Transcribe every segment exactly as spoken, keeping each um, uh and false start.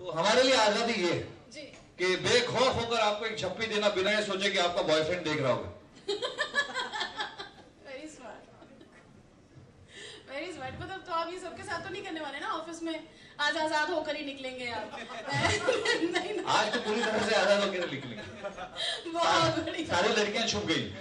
तो हमारे लिए आजादी ये है कि बेखौफ होकर आपको एक छप्पी देना बिना ये सोचे कि आपका बॉयफ्रेंड देख रहा होगा। Very smart, very smart. मतलब तो आप ये सबके साथ तो नहीं करने वाले ना ऑफिस में? आज आजाद होकर ही निकलेंगे आप? नहीं ना। आज तो पूरी तरह से आजाद होकर निकलेंगे। बहुत बड़ी सारी लड़कियां छुप गई।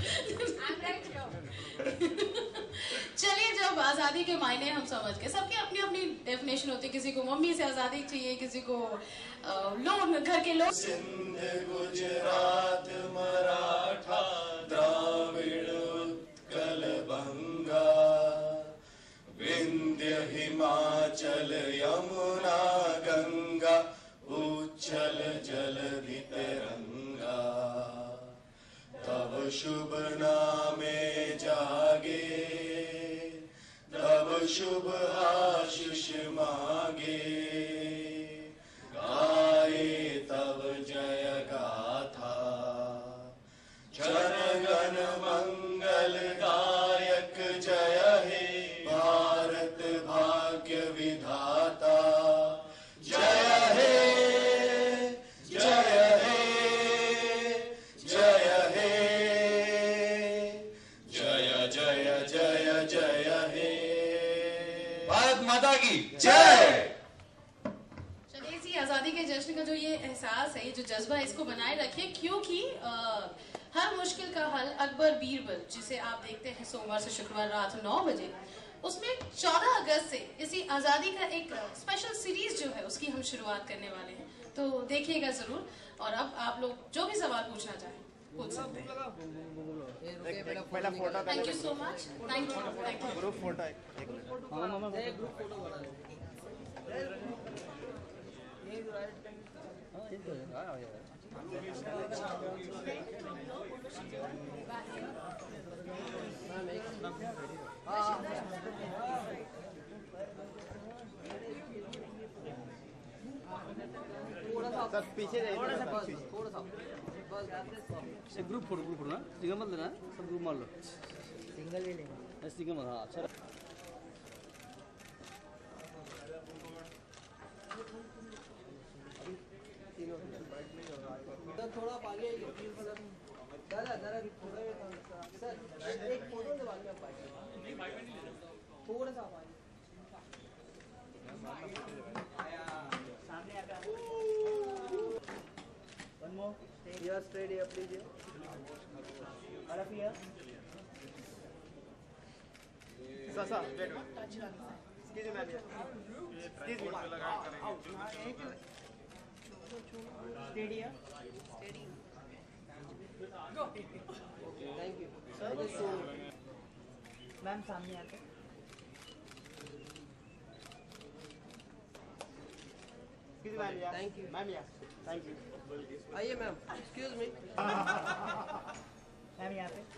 चलिए, जब आजादी के मायने हम समझ गए, सबकी अपनी अपनी डेफिनेशन होती है। किसी को मम्मी से आजादी चाहिए, किसी को लोग, घर के लोग। सिंध, गुजरात, मराठा, द्राविड़, उत्कल, बंगा, विंध्य, हिमाचल, यमुना, गंगा, उच्छल जलधि तरंगा, तब शुभ नामे जागे, तब शुभ आशीष मांगे, गाए तब जय गाथा, जन गण मंगल गायक जय हे, भारत भाग्य विधाता जय हे, जय हे, जय हे, जय जय जय जय हे, भारत माता की जय। चलिए, इसी आजादी के जश्न का जो ये एहसास है, ये जो जज्बा है, इसको बनाए रखिए, क्योंकि आ, हर मुश्किल का हल अकबर बीरबल, जिसे आप देखते हैं सोमवार से शुक्रवार रात नौ बजे, उसमें चौदह अगस्त से इसी आजादी का एक स्पेशल सीरीज जो है उसकी हम शुरुआत करने वाले हैं, तो देखिएगा जरूर। और अब आप लोग जो भी सवाल पूछना चाहें पूछ सकते हैं। Thank you so much, thank you, thank you. Group photo एक मिनट, ग्रुप फोटो बना सर पीछे थोड़ा सा थोड़ा सा बस ग्रुप फोटो ग्रुप फोटो ना सिंगल मत लेना, सब ग्रुप मार लो, सिंगल ही लेना, सिंगल मत। हाँ अच्छा, थोड़ा आगे दादा दादा थोड़ा सर एक फोटो दे बाद में आप थोड़ा सा सामने आ गया। One more here, straight here please, और अप हियर ससा wait excuse me ma'am, excuse me लगा करेंगे, straight here, thank you sir. Ma'am सामने आते, thank you ma'am, thank you. आइए मैम, एक्सक्यूज मी मैम, यहाँ पे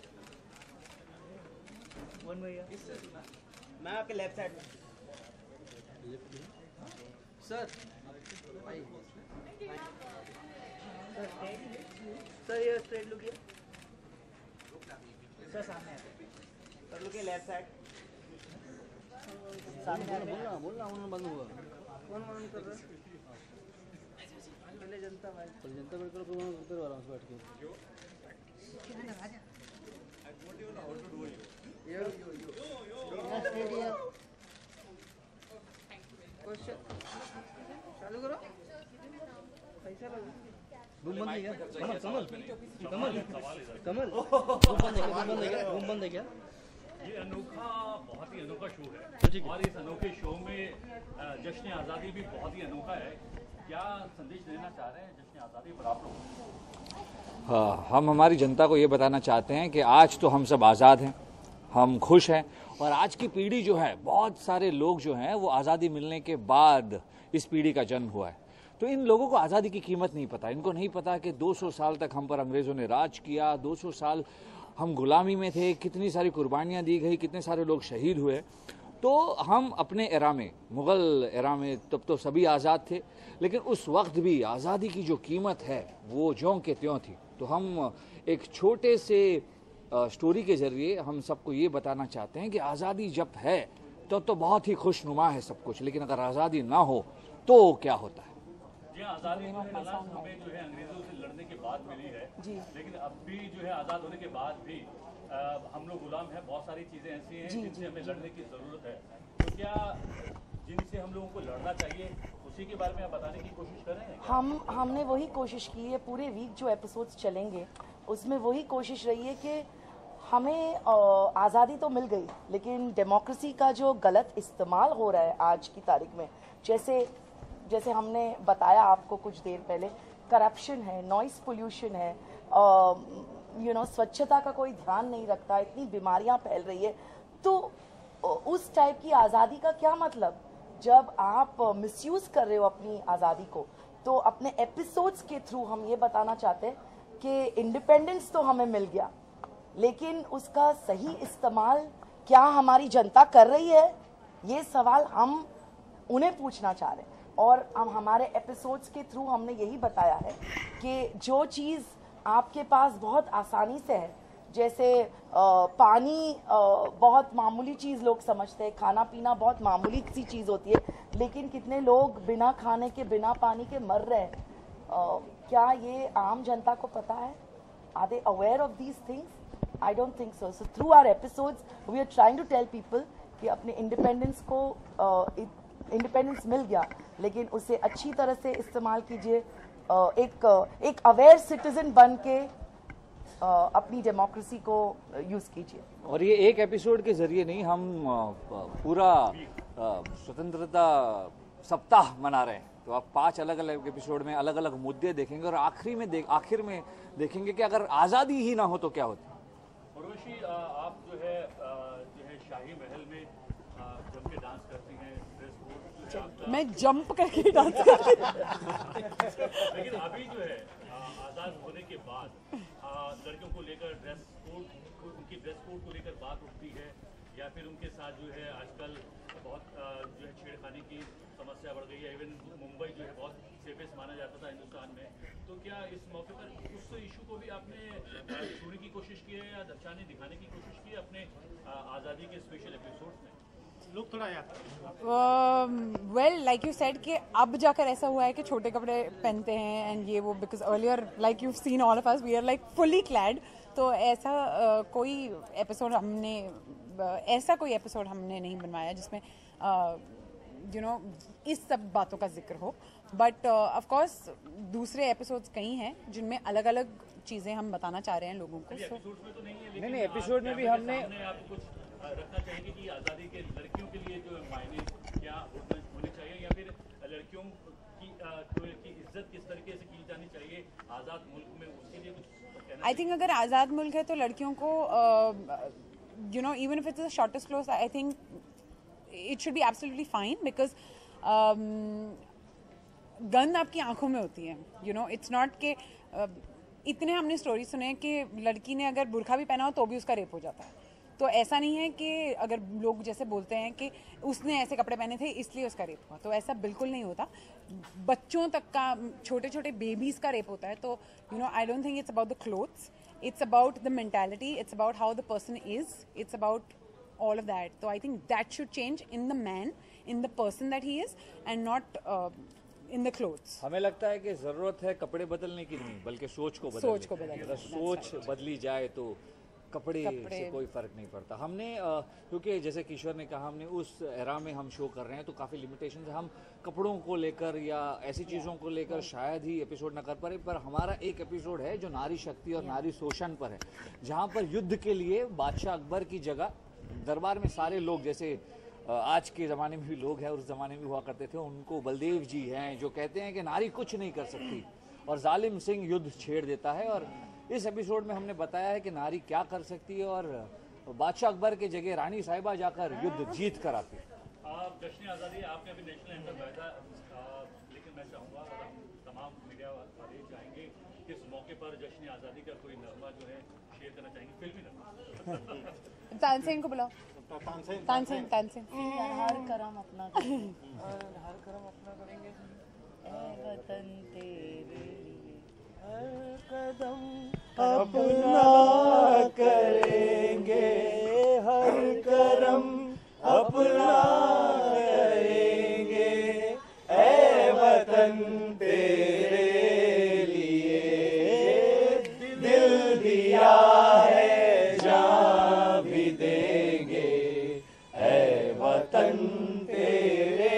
वन वे मैम, आपके लेफ्ट साइड में सर, आइए सर, ये स्ट्रेट लुक, ये सर सामने आते सर, लुक लेफ्ट साइड, सामने आते, बोलना बोलना उन्होंने बंद हुआ, कौन कौन कर रहा है? पहले जनता भाई, पहले जनता बैठ कर कौन कर रहा है बैठ के, यो यो यो स्टेडियम क्वेश्चन चालू करो, पैसा लगा रूम बंद है क्या? कमल कमल कमल कमल रूम बंद है क्या? रूम बंद है क्या? रूम बंद है क्या? ये अनोखा, बहुत ही अनोखा शो है और इस अनोखे शो में जश्न आज़ादी भी बहुत ही अनोखा है। क्या संदेश देना चाह रहे हैं जश्न आज़ादी पर आप लोग? हाँ, हम हमारी जनता को ये बताना चाहते हैं कि आज तो हम सब आज़ाद हैं, हम खुश हैं, और आज की पीढ़ी जो है, बहुत सारे लोग जो हैं वो आज़ादी मिलने के बाद इस पीढ़ी का जन्म हुआ है, तो इन लोगों को आज़ादी की कीमत नहीं पता। इनको नहीं पता कि दो सौ साल तक हम पर अंग्रेज़ों ने राज किया, दो सौ साल हम गुलामी में थे, कितनी सारी कुर्बानियाँ दी गई, कितने सारे लोग शहीद हुए। तो हम अपने एरा में, मुग़ल एरा में, तब तो सभी आज़ाद थे, लेकिन उस वक्त भी आज़ादी की जो कीमत है वो ज्यों के त्यों थी। तो हम एक छोटे से स्टोरी के ज़रिए हम सबको ये बताना चाहते हैं कि आज़ादी जब है तो तो बहुत ही खुशनुमा है सब कुछ, लेकिन अगर आज़ादी ना हो तो क्या होता है? जी, आज़ादी जो है ना हमें जो है अंग्रेजों से लड़ने के बाद मिली है जी, लेकिन अब भी जो है आज़ाद होने के बाद भी आ, हम लोग गुलाम हैं। बहुत सारी चीज़ें ऐसी हैं जिनसे हमें लड़ने की ज़रूरत है। तो क्या जिनसे हम लोगों को लड़ना चाहिए उसी के बारे में आप बताने की कोशिश कर रहे हैं? हम हमने वही कोशिश की है। पूरे वीक जो एपिसोड्स चलेंगे उसमें वही कोशिश रही है कि हमें आज़ादी तो मिल गई, लेकिन डेमोक्रेसी का जो गलत इस्तेमाल हो रहा है आज की तारीख में, जैसे जैसे हमने बताया आपको कुछ देर पहले, करप्शन है, नॉइस पोल्यूशन है, यू नो स्वच्छता का कोई ध्यान नहीं रखता, इतनी बीमारियां फैल रही है। तो उस टाइप की आज़ादी का क्या मतलब? जब आप मिसयूज कर रहे हो अपनी आज़ादी को, तो अपने एपिसोड्स के थ्रू हम ये बताना चाहते हैं कि इंडिपेंडेंस तो हमें मिल गया, लेकिन उसका सही इस्तेमाल क्या हमारी जनता कर रही है? ये सवाल हम उन्हें पूछना चाह रहे हैं। और हम हमारे एपिसोड्स के थ्रू हमने यही बताया है कि जो चीज़ आपके पास बहुत आसानी से है, जैसे आ, पानी आ, बहुत मामूली चीज़ लोग समझते हैं, खाना पीना बहुत मामूली सी चीज़ होती है, लेकिन कितने लोग बिना खाने के बिना पानी के मर रहे हैं। क्या ये आम जनता को पता है? Are they aware of these things? I don't think so. So through our episodes, we are trying to tell people कि अपने इंडिपेंडेंस को इंडिपेंडेंस मिल गया, लेकिन उसे अच्छी तरह से इस्तेमाल कीजिए, uh, एक uh, एक अवेयर सिटीजन बन के uh, अपनी डेमोक्रेसी को यूज़ कीजिए। और ये एक एपिसोड के जरिए नहीं, हम uh, पूरा uh, स्वतंत्रता सप्ताह मना रहे हैं। तो आप पांच अलग अलग एपिसोड में अलग अलग मुद्दे देखेंगे और आखिरी में देख आखिर में देखेंगे कि अगर आज़ादी ही ना हो तो क्या होता। उर्वशी, आप जो है जो है शाही महल में जम के डांस करती हैं, ड्रेस कोड मैं जंप करके डांस करती हूँ। लेकिन अभी जो है आज़ाद होने के बाद लड़कियों को लेकर ड्रेस कोड, उनकी ड्रेस कोड को लेकर बात उठती है, या फिर उनके साथ जो है आजकल बहुत जो है छेड़खानी की समस्या बढ़ गई है। इवन मुंबई जो है बहुत सेफेस्ट माना जाता था हिंदुस्तान में। तो क्या इस मौके पर उस इशू को भी आपने छूने की कोशिश की है या दर्शाने दिखाने की कोशिश की है अपने आज़ादी के स्पेशल एपिसोड्स में? लोग थोड़ा याद वेल लाइक यू सेड कि अब जाकर ऐसा हुआ है कि छोटे कपड़े पहनते हैं एंड ये वो, because earlier like you seen all of us we are like fully clad. तो ऐसा uh, कोई एपिसोड हमने uh, ऐसा कोई एपिसोड हमने नहीं बनवाया जिसमें यू नो इस सब बातों का जिक्र हो। बट ऑफ कोर्स दूसरे एपिसोड्स कई हैं जिनमें अलग अलग चीज़ें हम बताना चाह रहे हैं लोगों को। so, तो नहीं है, नहीं नहीं एपिसोड में भी हमने आप कुछ रखना चाहेंगे कि आज़ादी के लड़कियों के लिए जो मायने क्या होने चाहिए, या फिर लड़कियों की की इज्जत किस तरीके से की जानी चाहिए आज़ाद मुल्क में, उसके लिए कुछ? आई थिंक अगर आज़ाद मुल्क है तो लड़कियों को you know even if it's the shortest cloth, I think it should be absolutely fine, because गन आपकी आंखों में होती है। यू नो इट्स नॉट के uh, इतने हमने स्टोरी सुने कि लड़की ने अगर बुरखा भी पहना हो तो भी उसका रेप हो जाता है। तो ऐसा नहीं है कि अगर लोग जैसे बोलते हैं कि उसने ऐसे कपड़े पहने थे इसलिए उसका रेप हुआ, तो ऐसा बिल्कुल नहीं होता। बच्चों तक का, छोटे छोटे बेबीज़ का रेप होता है। तो you know I don't think it's about the clothes, it's about the mentality, it's about how the person is, it's about all of that. So I think that should change in the man, in the person that he is, and not uh, in the clothes. हमें लगता है कि ज़रूरत है कपड़े बदलने की नहीं, बल्कि सोच को बदलने सोच को बदलने अगर सोच बदली जाए तो कपड़े, कपड़े से कोई फ़र्क नहीं पड़ता। हमने क्योंकि जैसे किशोर ने कहा, हमने उस एरा में हम शो कर रहे हैं तो काफ़ी लिमिटेशन है। हम कपड़ों को लेकर या ऐसी चीज़ों को लेकर शायद ही एपिसोड ना कर पाए, पर हमारा एक एपिसोड है जो नारी शक्ति और नारी शोषण पर है, जहाँ पर युद्ध के लिए बादशाह अकबर की जगह दरबार में सारे लोग, जैसे आज के ज़माने में भी लोग हैं, उस ज़माने में हुआ करते थे, उनको बलदेव जी हैं जो कहते हैं कि नारी कुछ नहीं कर सकती और जालिम सिंह युद्ध छेड़ देता है। और इस एपिसोड में हमने बताया है कि नारी क्या कर सकती है और बादशाह अकबर के जगह रानी साहिबा जाकर युद्ध जीत कर आती है। आप जश्न आज़ादी, आपने अभी नेशनल एंथम गाया था, लेकिन मैं चाहूँगा तमाम मीडिया वाले चाहेंगे कि इस मौके पर जश्न आज़ादी का कोई नगमा जो है शेयर करना चाहेंगे, फिल्मी नगमा। तानसेन को बुलाओ। तानसेन तानसेन हर करम अपना करेंगे और हर करम अपना करेंगे, ऐ वतन तेरे हर कदम अपना करेंगे, हर करम अपना अपना करेंगे ऐ वतन तेरे लिए, दिल दिया है जान भी देंगे ऐ वतन तेरे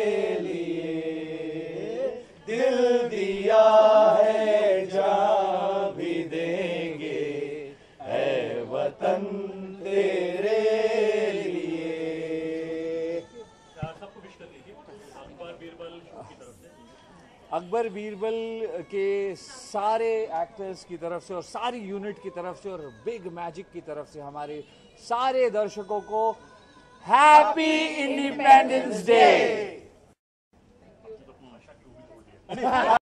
लिए, दिल दिया है जान भी देंगे ऐ वतन तेरे लिए। सबको विश कर लीजिए अकबर बीरबल शो की तरफ से। अकबर बीरबल के सारे एक्टर्स की तरफ से और सारी यूनिट की तरफ से और बिग मैजिक की तरफ से हमारे सारे दर्शकों को हैप्पी इंडिपेंडेंस डे।